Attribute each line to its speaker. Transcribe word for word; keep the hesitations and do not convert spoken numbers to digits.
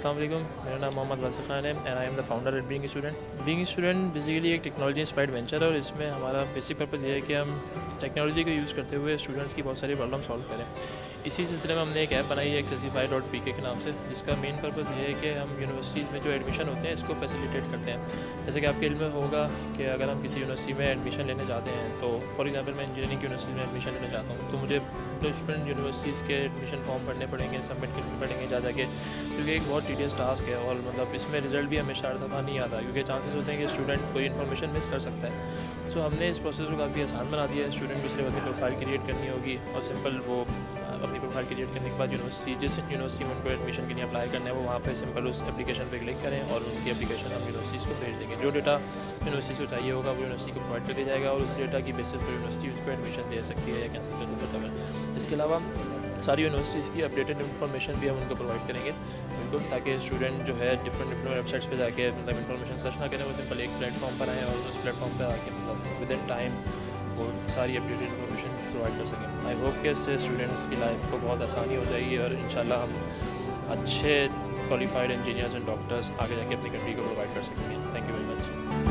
Speaker 1: अस्सलाम वालेकुम, मेरा नाम मोहम्मद वासिक़ खान है and I am the founder at being student. Being student basically एक टेक्नोलॉजी इंस्पायर्ड वेंचर है और इसमें हमारा बेसिक पर्पज़ ये है कि हम टेक्नोलॉजी को यूज़ करते हुए स्टूडेंट्स की बहुत सारी प्रॉब्लम सॉल्व करें। इसी सिलसिले में हमने एक ऐप बनाई है एक्सेसिफाई डॉट पी के के नाम से, जिसका मेन पर्पज़ ये है कि हम यूनिवर्सिटीज़ में जो एडमिशन होते हैं इसको फैसिलिटेट करते हैं। जैसे कि आपके इल्म में होगा कि अगर हम किसी यूनिवर्सिटी में एडमिशन लेने जाते हैं, तो फॉर एग्जांपल मैं इंजीनियरिंग यूनिवर्सिटी में एडमिशन लेने जाता हूँ, तो मुझे डिफरेंट यूनिवर्सिटीज़ के एडमिशन फॉर्म भरने पड़ेंगे, सबमिट करने पड़ेंगे जा जाके, क्योंकि एक बहुत टीडियस टास्क है और मतलब इसमें रिजल्ट भी हमेशा हर दफ़ा नहीं आता, क्योंकि चांसेस होते हैं कि स्टूडेंट कोई इन्फॉर्मेशन मिस कर सकता है। सो so, हमने इस प्रोसेस को काफ़ी आसान बना दिया है। स्टूडेंट को सिर्फ अपनी प्रोफाइल क्रिएट करनी होगी और सिंपल वो अपनी प्रोफाइल क्रिएट करने के बाद यूनिवर्सिटी जिस यूनिवर्सिटी में उनको एडमिशन के लिए अप्लाई करना है वो वहाँ पे सिंपल उस एप्लीकेशन पे क्लिक करें और उनकी एप्लीकेशन हम यूनिवर्सिटीज़ को भेज देंगे। जो डेटा यूनिवर्सिटी को चाहिए होगा वो यूनिवर्सिटी को प्रोवाइड कर दिया जाएगा और उस डेटा की बेसिस पर यूनिवर्सिटी उसको एडमिशन दे सकती है या कैंसिल कर सकती है। इसके अलावा सारी यूनिवर्सिटीज़ की अपडेटेड इन्फॉर्मेशन भी हम उनको प्रोवाइड करेंगे बिल्कुल, ताकि स्टूडेंट जो है डिफरेंट डिफरेंट वेबसाइट्स पे जाके मतलब इन्फॉर्मेशन सर्च ना करें, वो सिंपल एक प्लेटफॉर्म पर आएँ और उस प्लेटफॉर्म पे आके मतलब विद इन टाइम वो सारी अपडेटेड इन्फॉर्मेशन प्रोवाइड कर सकें। आई होप कि इससे स्टूडेंट्स की लाइफ को बहुत आसानी हो जाएगी और इंशाल्लाह हम अच्छे क्वालिफाइड इंजीनियर्स एंड डॉक्टर्स आगे जाके अपनी कंट्री को प्रोवाइड कर सकेंगे। Thank you very much.